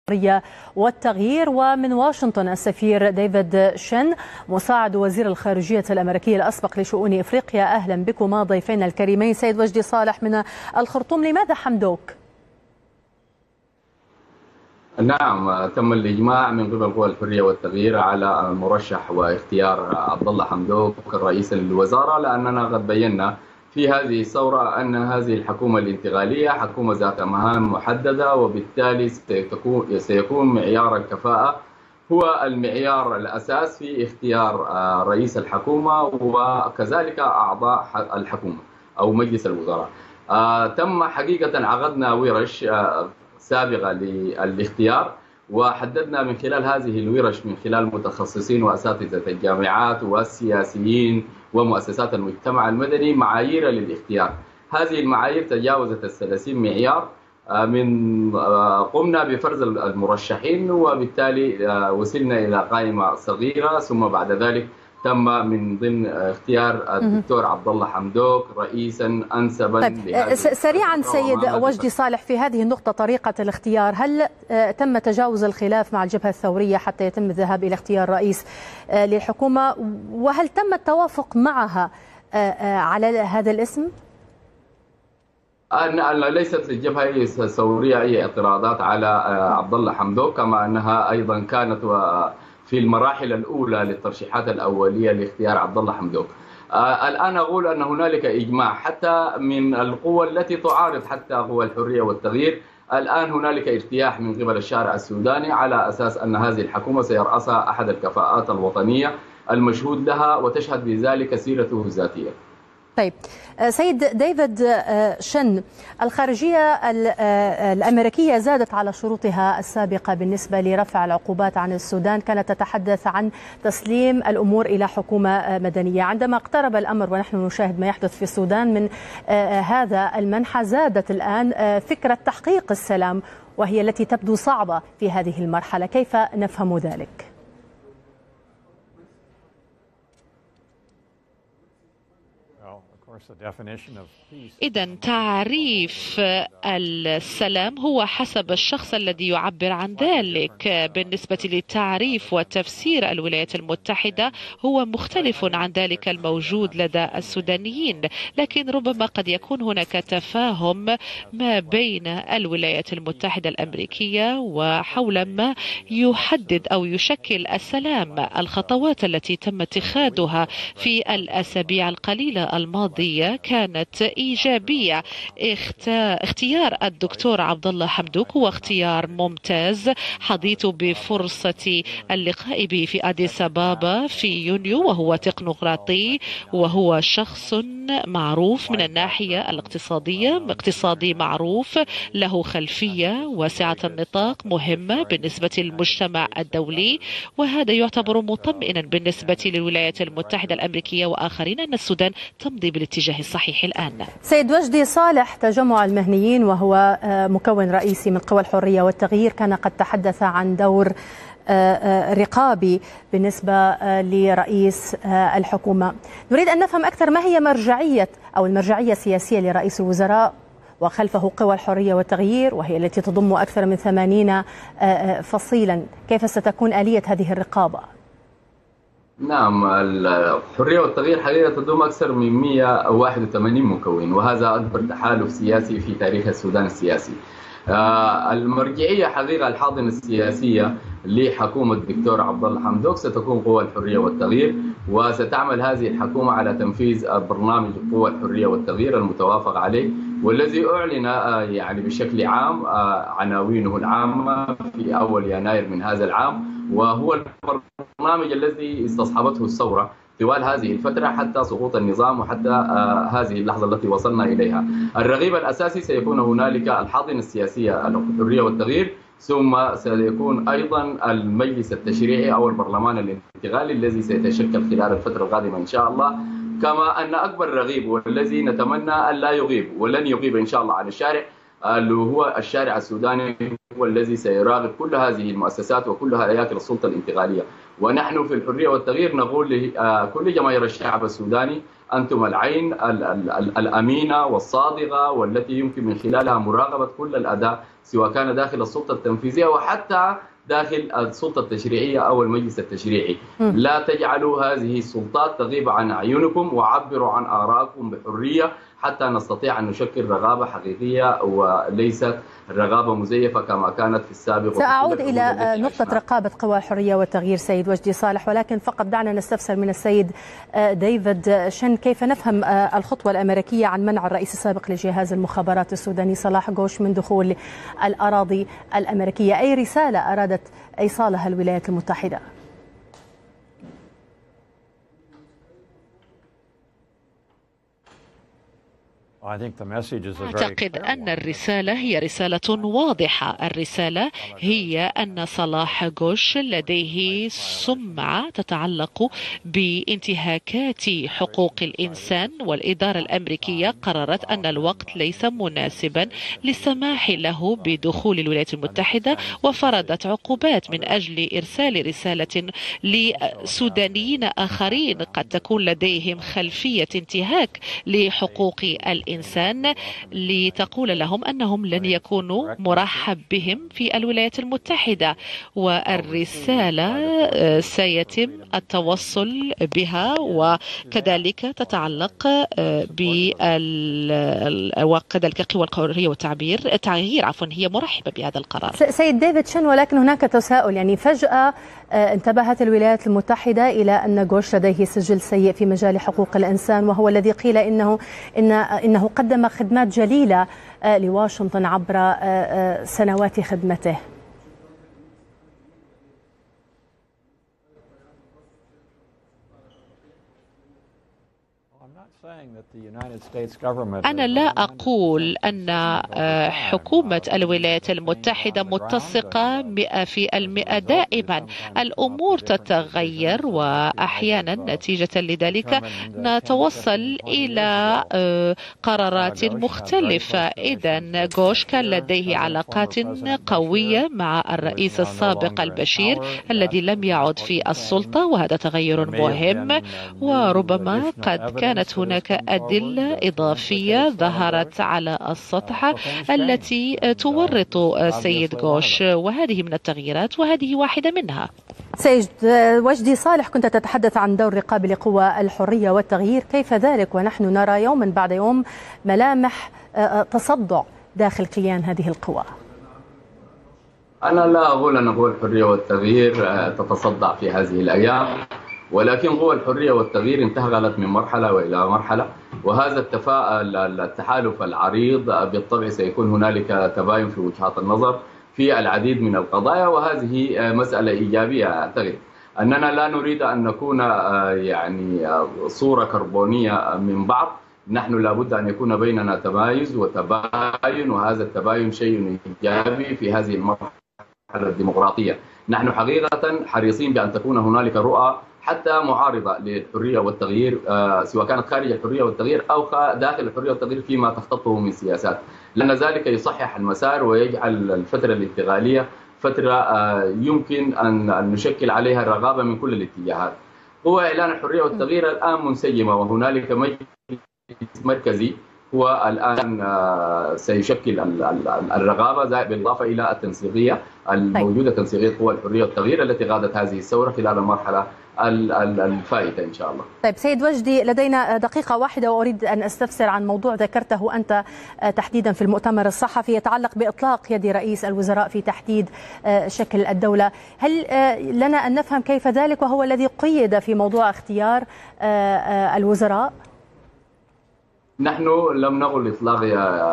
والتغيير. ومن واشنطن السفير ديفيد شين مساعد وزير الخارجية الأمريكي الأسبق لشؤون إفريقيا. أهلا بكما ضيفينا الكريمين. سيد وجدي صالح من الخرطوم، لماذا حمدوك؟ نعم، تم الإجماع من قبل قوى الحرية والتغيير على المرشح واختيار عبد الله حمدوك رئيسا للوزارة، لأننا قد بينا في هذه الثورة أن هذه الحكومة الانتقالية حكومة ذات مهام محددة، وبالتالي سيكون معيار الكفاءة هو المعيار الأساس في اختيار رئيس الحكومة وكذلك أعضاء الحكومة أو مجلس الوزراء. تم حقيقة عقدنا ورش سابقة للاختيار، وحددنا من خلال هذه الورش من خلال متخصصين وأساتذة الجامعات والسياسيين ومؤسسات المجتمع المدني معايير للاختيار. هذه المعايير تجاوزت 30 معيار، من قمنا بفرز المرشحين، وبالتالي وصلنا إلى قائمة صغيرة، ثم بعد ذلك تم من ضمن اختيار الدكتور عبد الله حمدوك رئيسا انسبا. طيب سريعا سيد وجدي صالح، في هذه النقطة طريقة الاختيار، هل تم تجاوز الخلاف مع الجبهة الثورية حتى يتم الذهاب إلى اختيار رئيس للحكومة، وهل تم التوافق معها على هذا الاسم؟ ليست للجبهة الثورية أي اعتراضات على عبد الله حمدوك، كما أنها أيضا كانت في المراحل الأولى للترشيحات الأولية لاختيار عبد الله حمدوك. الآن أقول أن هنالك إجماع حتى من القوى التي تعارض حتى قوى الحرية والتغيير. الآن هنالك ارتياح من قبل الشارع السوداني على أساس أن هذه الحكومة سيرأسها أحد الكفاءات الوطنية المشهود لها وتشهد بذلك سيرته الذاتية. طيب سيد ديفيد شن، الخارجية الأمريكية زادت على شروطها السابقة بالنسبة لرفع العقوبات عن السودان، كانت تتحدث عن تسليم الأمور إلى حكومة مدنية. عندما اقترب الأمر ونحن نشاهد ما يحدث في السودان من هذا المنحى، زادت الآن فكرة تحقيق السلام، وهي التي تبدو صعبة في هذه المرحلة. كيف نفهم ذلك؟ إذا تعريف السلام هو حسب الشخص الذي يعبر عن ذلك. بالنسبة للتعريف وتفسير الولايات المتحدة هو مختلف عن ذلك الموجود لدى السودانيين، لكن ربما قد يكون هناك تفاهم ما بين الولايات المتحدة الأمريكية وحول ما يحدد أو يشكل السلام. الخطوات التي تم اتخاذها في الأسابيع القليلة الماضية كانت إيجابية. اختيار الدكتور عبد الله حمدوك هو اختيار ممتاز. حظيت بفرصة اللقاء به في أديس أبابا في يونيو، وهو تكنوقراطي وهو شخص معروف من الناحية الاقتصادية، اقتصادي معروف، له خلفية واسعة النطاق مهمة بالنسبة للمجتمع الدولي، وهذا يعتبر مطمئنا بالنسبة للولايات المتحدة الأمريكية وآخرين أن السودان تمضي بالاتجاه الصحيح الآن. سيد وجدي صالح، تجمع المهنيين وهو مكون رئيسي من قوى الحرية والتغيير كان قد تحدث عن دور رقابي بالنسبة لرئيس الحكومة. نريد أن نفهم أكثر ما هي مرجعية أو المرجعية السياسية لرئيس الوزراء وخلفه قوى الحرية والتغيير، وهي التي تضم أكثر من 80 فصيلا. كيف ستكون آلية هذه الرقابة؟ نعم، الحرية والتغيير حقيقة تضم أكثر من 181 مكون، وهذا أكبر تحالف سياسي في تاريخ السودان السياسي. المرجعية حقيقة الحاضنة السياسية لحكومة الدكتور عبد الله حمدوك ستكون قوى الحرية والتغيير، وستعمل هذه الحكومة على تنفيذ برنامج قوى الحرية والتغيير المتوافق عليه، والذي أعلن يعني بشكل عام عناوينه العامة في أول يناير من هذا العام، وهو البرنامج الذي استصحبته الثورة طوال هذه الفترة حتى سقوط النظام وحتى هذه اللحظة التي وصلنا إليها. الرغيب الأساسي سيكون هنالك الحاضنة السياسية الحرية والتغيير، ثم سيكون أيضا المجلس التشريعي أو البرلمان الانتقالي الذي سيتشكل خلال الفترة القادمة إن شاء الله. كما أن أكبر رغيب والذي نتمنى أن لا يغيب ولن يغيب إن شاء الله عن الشارع اللي هو الشارع السوداني هو الذي سيراقب كل هذه المؤسسات وكل هياكل السلطة الانتقالية. ونحن في الحرية والتغيير نقول لكل جماهير الشعب السوداني: أنتم العين الأمينة والصادقة والتي يمكن من خلالها مراقبة كل الأداء، سواء كان داخل السلطة التنفيذية وحتى داخل السلطة التشريعية أو المجلس التشريعي. لا تجعلوا هذه السلطات تغيب عن أعينكم، وعبروا عن آرائكم بحرية حتى نستطيع أن نشكل رغابة حقيقية وليست رغابة مزيفة كما كانت في السابق. سأعود إلى نقطة رقابة قوى الحرية والتغيير سيد وجدي صالح، ولكن فقط دعنا نستفسر من السيد ديفيد شن كيف نفهم الخطوة الأمريكية عن منع الرئيس السابق لجهاز المخابرات السوداني صلاح غوش من دخول الأراضي الأمريكية؟ أي رسالة أرادت إيصالها الولايات المتحدة؟ أعتقد أن الرسالة هي رسالة واضحة. الرسالة هي أن صلاح غوش لديه سمعة تتعلق بانتهاكات حقوق الإنسان، والإدارة الأمريكية قررت أن الوقت ليس مناسبا للسماح له بدخول الولايات المتحدة، وفرضت عقوبات من أجل إرسال رسالة لسودانيين آخرين قد تكون لديهم خلفية انتهاك لحقوق الإنسان، لتقول لهم أنهم لن يكونوا مرحب بهم في الولايات المتحدة. والرسالة سيتم التوصل بها، وكذلك تتعلق وكذلك قوى الحرية والتغيير هي مرحبة بهذا القرار. سيد ديفيد شن، ولكن هناك تساؤل، يعني فجأة انتبهت الولايات المتحدة إلى أن غوش لديه سجل سيء في مجال حقوق الإنسان، وهو الذي قيل إنه قدم خدمات جليلة لواشنطن عبر سنوات خدمته. أنا لا أقول أن حكومة الولايات المتحدة متسقة 100%. دائما الأمور تتغير، وأحيانا نتيجة لذلك نتوصل إلى قرارات مختلفة. إذن غوش كان لديه علاقات قوية مع الرئيس السابق البشير الذي لم يعد في السلطة، وهذا تغير مهم. وربما قد كانت هناك أدلة إضافية ظهرت على السطح التي تورط سيد غوش، وهذه من التغييرات وهذه واحدة منها. سيد وجدي صالح، كنت تتحدث عن دور رقابة لقوى الحرية والتغيير، كيف ذلك ونحن نرى يوما بعد يوم ملامح تصدع داخل كيان هذه القوى؟ أنا لا أقول أن قوى الحرية والتغيير تتصدع في هذه الأيام، ولكن قوى الحرية والتغيير انتقلت من مرحلة وإلى مرحلة، وهذا التحالف العريض بالطبع سيكون هنالك تباين في وجهات النظر في العديد من القضايا، وهذه مسألة إيجابية. أعتقد أننا لا نريد أن نكون يعني صورة كربونية من بعض. نحن لابد أن يكون بيننا تمايز وتباين، وهذا التباين شيء إيجابي في هذه المرحلة الديمقراطية. نحن حقيقة حريصين بأن تكون هنالك رؤى حتى معارضة للحرية والتغيير، سواء كانت خارج الحرية والتغيير أو داخل الحرية والتغيير فيما تخططه من سياسات، لأن ذلك يصحح المسار ويجعل الفترة الانتقالية فترة يمكن أن نشكل عليها الرغابة من كل الاتجاهات. هو إعلان الحرية والتغيير الآن منسجمة، وهنالك مجلس مركزي هو الآن سيشكل الرغابة، بالإضافة إلى التنسيقية الموجودة، تنسيقية قوى الحرية والتغيير التي قادت هذه الثورة خلال المرحلة الفائتة إن شاء الله. طيب سيد وجدي، لدينا دقيقة واحدة وأريد أن أستفسر عن موضوع ذكرته أنت تحديدا في المؤتمر الصحفي يتعلق بإطلاق يد رئيس الوزراء في تحديد شكل الدولة. هل لنا أن نفهم كيف ذلك، وهو الذي قيد في موضوع اختيار الوزراء؟ نحن لم نقل إطلاق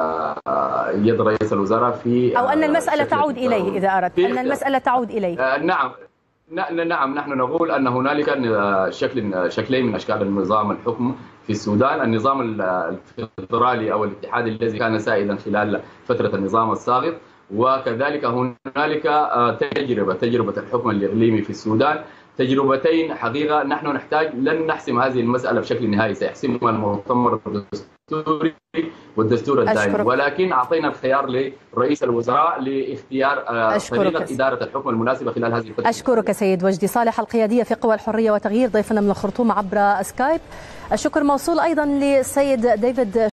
يد رئيس الوزراء في أو أن المسألة تعود إليه، إذا أردت أن المسألة تعود إليه. نعم، نحن نقول أن هنالك شكلين من أشكال النظام الحكم في السودان: النظام الفيدرالي أو الاتحادي الذي كان سائدا خلال فترة النظام الساقط، وكذلك هنالك تجربة الحكم الإقليمي في السودان. تجربتين حقيقة نحن نحتاج، لن نحسم هذه المسألة بشكل نهائي، سيحسمها المؤتمر الدستوري الدستوري والدستور الدائم، ولكن أعطينا الخيار لرئيس الوزراء لاختيار طريقة إدارة الحكم المناسبة خلال هذه الفترة. أشكرك سيد وجدي صالح، القيادية في قوى الحرية والتغيير، ضيفنا من الخرطوم عبر سكايب. الشكر موصول أيضا للسيد ديفيد